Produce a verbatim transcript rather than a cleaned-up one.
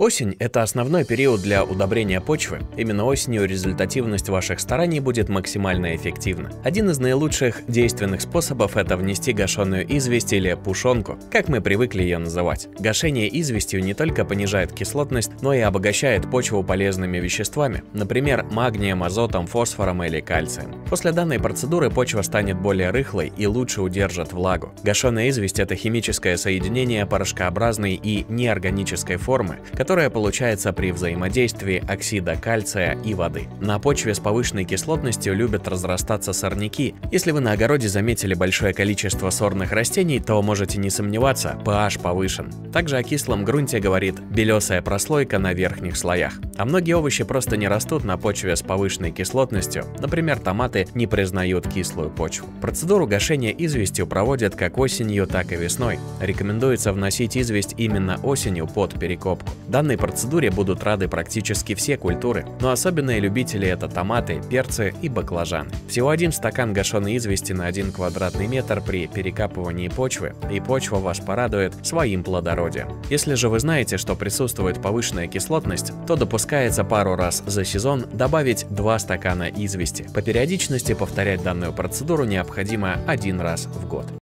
Осень – это основной период для удобрения почвы. Именно осенью результативность ваших стараний будет максимально эффективна. Один из наилучших действенных способов – это внести гашеную известь или пушонку, как мы привыкли ее называть. Гашение известью не только понижает кислотность, но и обогащает почву полезными веществами, например, магнием, азотом, фосфором или кальцием. После данной процедуры почва станет более рыхлой и лучше удержит влагу. Гашеная известь – это химическое соединение порошкообразной и неорганической формы, которая получается при взаимодействии оксида кальция и воды. На почве с повышенной кислотностью любят разрастаться сорняки. Если вы на огороде заметили большое количество сорных растений, то можете не сомневаться, pH повышен. Также о кислом грунте говорит белесая прослойка на верхних слоях. А многие овощи просто не растут на почве с повышенной кислотностью, например, томаты не признают кислую почву. Процедуру гашения известью проводят как осенью, так и весной. Рекомендуется вносить известь именно осенью под перекопку. Данной процедуре будут рады практически все культуры, но особенные любители – это томаты, перцы и баклажаны. Всего один стакан гашеной извести на один квадратный метр при перекапывании почвы, и почва вас порадует своим плодородием. Если же вы знаете, что присутствует повышенная кислотность, то допускается пару раз за сезон добавить два стакана извести. По периодичности повторять данную процедуру необходимо один раз в год.